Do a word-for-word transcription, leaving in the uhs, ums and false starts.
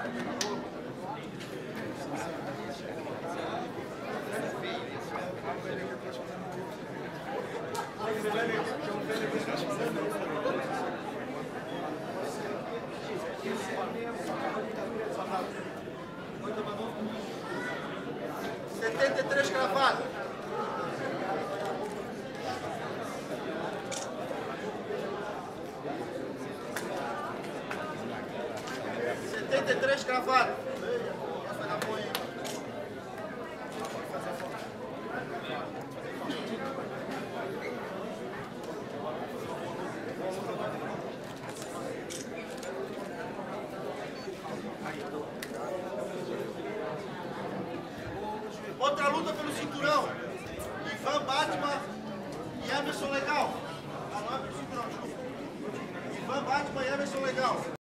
setenta e três cravado. setenta e três cravado. Outra luta pelo cinturão. Ivan Batman e Emerson Legal. Ah, não é pelo cinturão, desculpa. Ivan Batman e Emerson Legal.